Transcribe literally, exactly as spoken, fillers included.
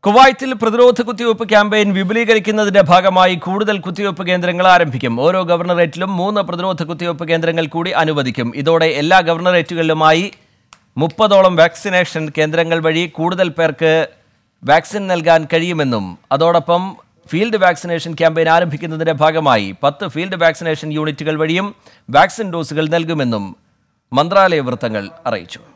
കുവൈത്തിൽ പ്രതിരോധ കുത്തിവയ്പ്പ് ക്യാമ്പയിൻ വിപുലീകരിക്കുന്നതിന്റെ ഭാഗമായി കൂടുതൽ കുത്തിവയ്പ്പ് കേന്ദ്രങ്ങൾ ആരംഭിക്കും. ഓരോ ഗവർണറേറ്റിലും മൂന്ന് പ്രതിരോധ കുത്തിവയ്പ്പ് കേന്ദ്രങ്ങൾ കൂടി അനുവദിക്കും. ഇതോടെ എല്ലാ ഗവർണറേറ്റുകളിലുമായി മുപ്പതോളം വാക്സിനേഷൻ കേന്ദ്രങ്ങൾ വഴി കൂടുതൽ പേർക്ക് വാക്സിൻ നൽകാൻ കഴിയുമെന്നും അതോടൊപ്പം ഫീൽഡ് വാക്സിനേഷൻ ക്യാമ്പയിൻ ആരംഭിക്കുന്നതിന്റെ ഭാഗമായി പത്ത് ഫീൽഡ് വാക്സിനേഷൻ യൂണിറ്റുകൾ വഴിയും വാക്സിൻ ഡോസുകൾ നൽകുമെന്നും മന്ത്രാലയ വൃത്തങ്ങൾ അറിയിച്ചു.